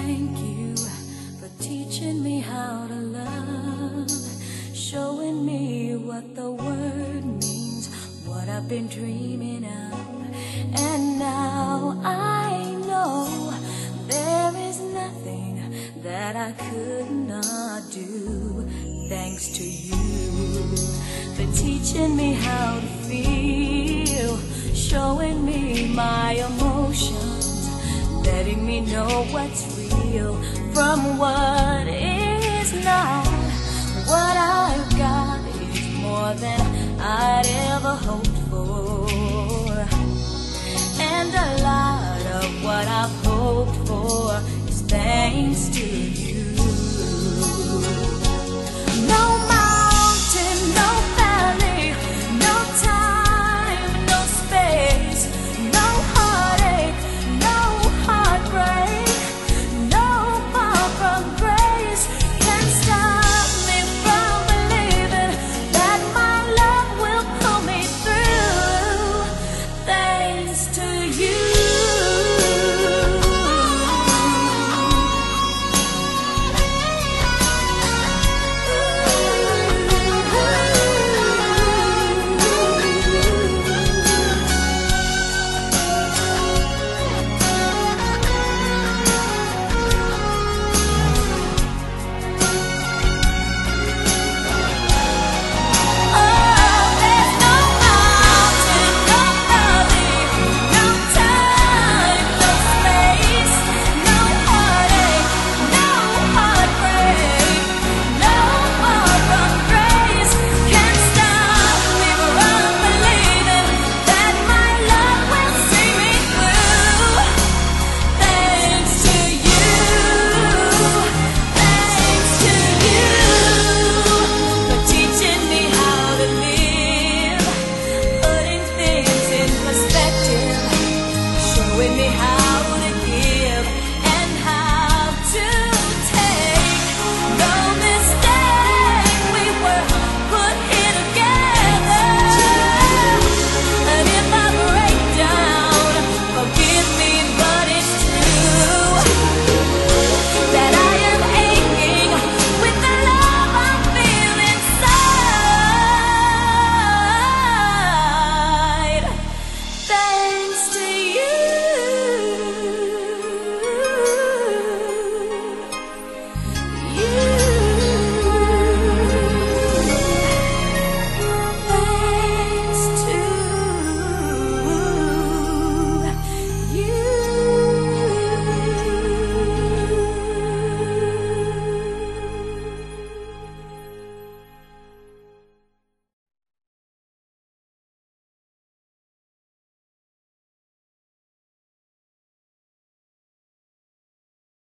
thank you for teaching me how to love, showing me what the word means, what I've been dreaming of. And now I know there is nothing that I could not do, thanks to you for teaching me how to feel, showing me my emotions, letting me know what's real from what is not. What I've got is more than I'd ever hoped for, and a lot of what I've hoped for is thanks to you.